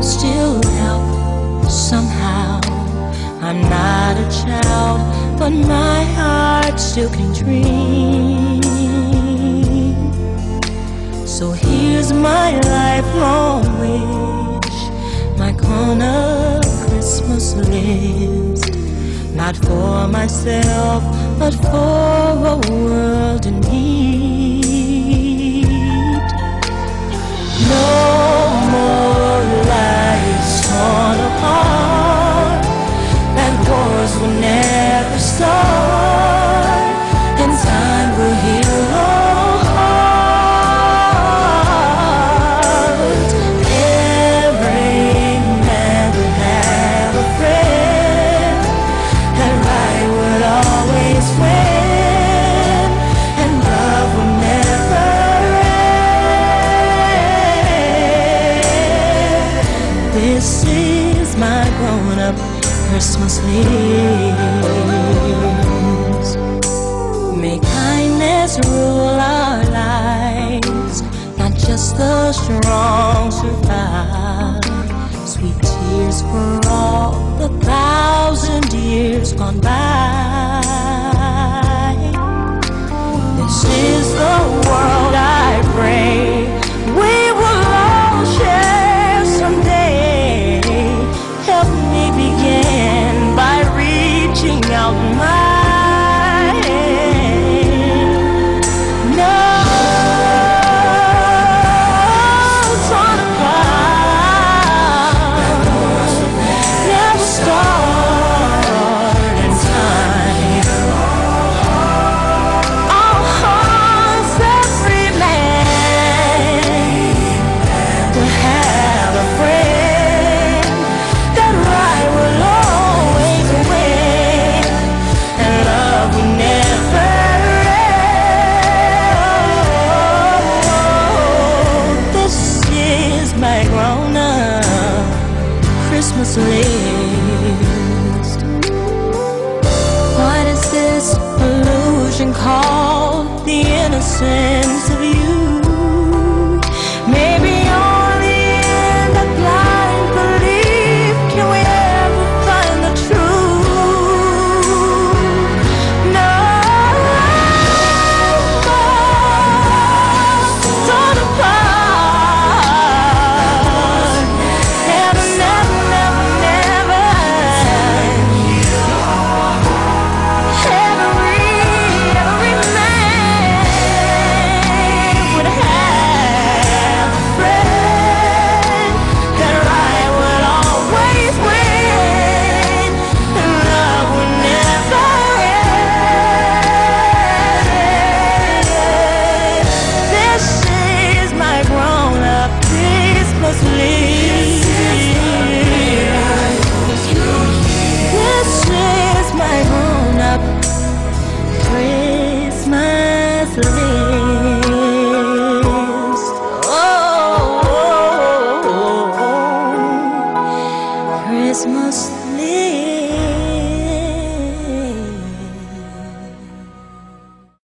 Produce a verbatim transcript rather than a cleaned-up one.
still help somehow. I'm not a child, but my heart still can dream. So here's my lifelong wish, my corner Christmas list. Not for myself, but for a world in need. No more lives torn apart, that wars will never start, and time will heal all hearts. Every man would have a friend, that right would always win, and love will never end. This is my grown-up Christmas list. May kindness rule our lives, not just the strong survive. Sweet tears for all the thousand years gone by. This is the world I pray we will all share someday. Help me begin by reaching out my hand. No torn apart, never start in time. All hearts, every man will have a friend, that right will always win, and love will never end. This is my grown-up Christmas list. What is this illusion called the innocence of you? Maybe only in the blind belief can we ever find the truth. No torn apart, never, never, never, never. Every, every man would have a friend, that right would always win, and love would never end. This is my grown-up Christmas list. This is my grown-up Christmas list. Oh, Christmas